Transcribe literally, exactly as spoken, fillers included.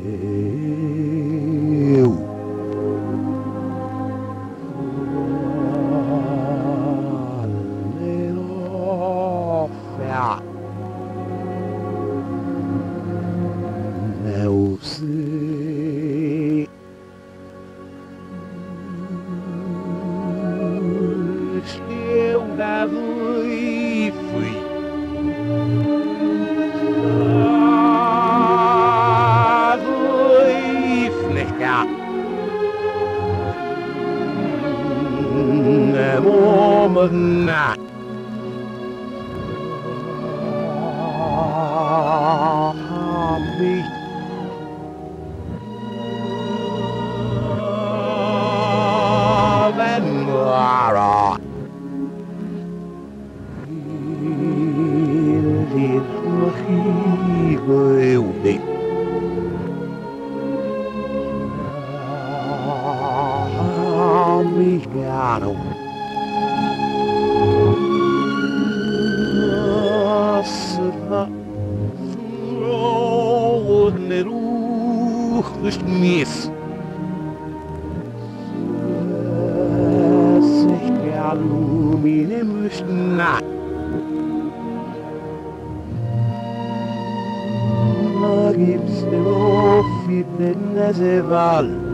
Eu sei. Eu dava e fui. Dava e fleca. Na momena. Mich Venara Dit Machibeude Migano Asma Neruch Geschmiss Lumine müsna Na gibt's dem Off in den Neseval